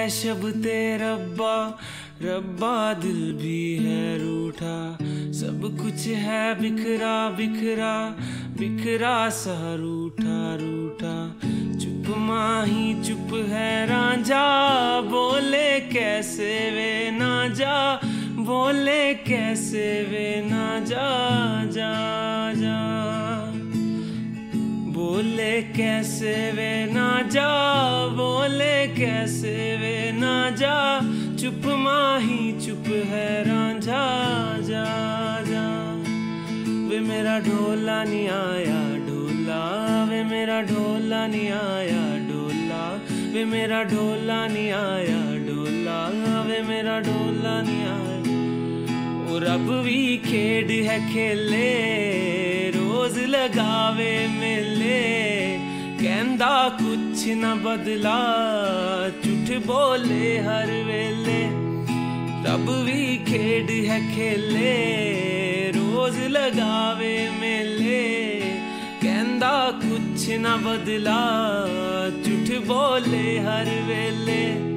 है शब्ते रब्बा, रब्बा दिल भी है रूठा। सब कुछ है बिखरा बिखरा, बिखरा सा रूठा रूठा। चुप माही चुप है रांझा, बोले कैसे वे ना जा, बोले कैसे वे ना जा जा जा। बोले कैसे वे ना जा, बोले कैसे वे ना जा। चुप माही चुप है रांझा जा जा। वे मेरा ढोला नहीं आया ढोला, वे मेरा ढोला नहीं आया ढोला। वे मेरा ढोला नहीं आया ढोला, वे मेरा ढोला नहीं आया। और अब भी खेड है खेले, रोज लगावे मेले। कहंदा कुछ न बदला, झूठ बोले हर वेले। रब भी खेड है खेले, रोज लगावे मेले। कहंदा कुछ न बदला, झूठ बोले हर वेले।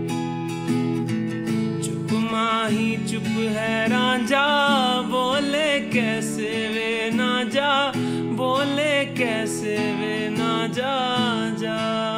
चुप माही चुप है रांझा, बोले कैसे वे ना जा, बोले कैसे वे ना जा जा।